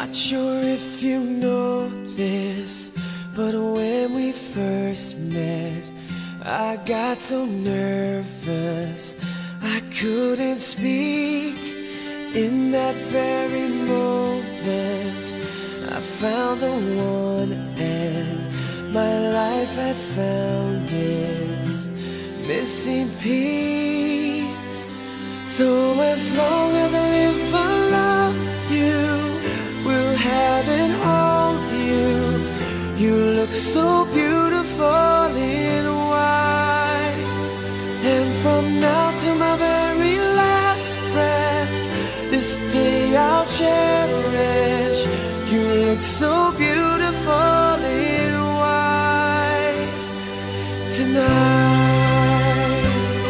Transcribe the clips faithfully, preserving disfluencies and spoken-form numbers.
Not sure if you know this, but when we first met, I got so nervous I couldn't speak. In that very moment, I found the one, and my life had found its missing piece. So as long as I live, I love you, will have and hold you. You look so beautiful in white, and from now to my very last breath, this day I'll cherish. You look so beautiful in white tonight.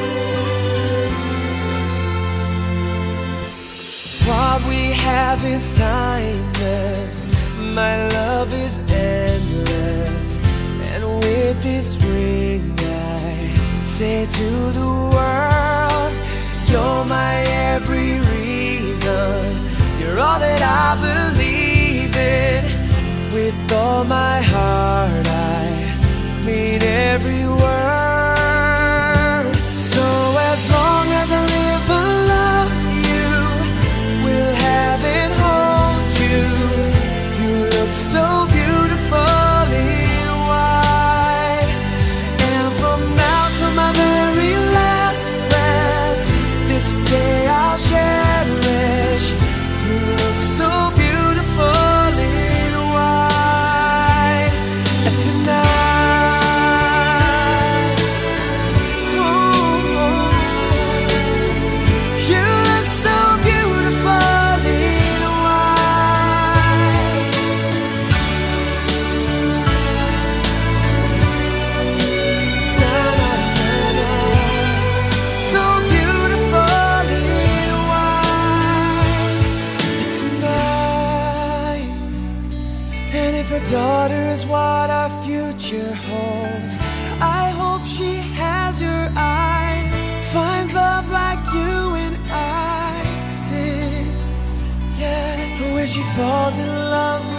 What we have is timeless, my love is endless, and with this ring I say to the world, you're my every reason, you're all that I believe in. With all my heart I mean every word. So as long as I live, I love you, will have and hold you. You look so beautiful in white, and from now to my very last breath, this day I'll cherish. You look so beautiful in white tonight. Ooh, you look so beautiful in white. Na, na, na, na. So beautiful in white tonight. And if a daughter is what our future holds, I hope she has your eyes, finds love like you and I did. Yeah, but when she falls in love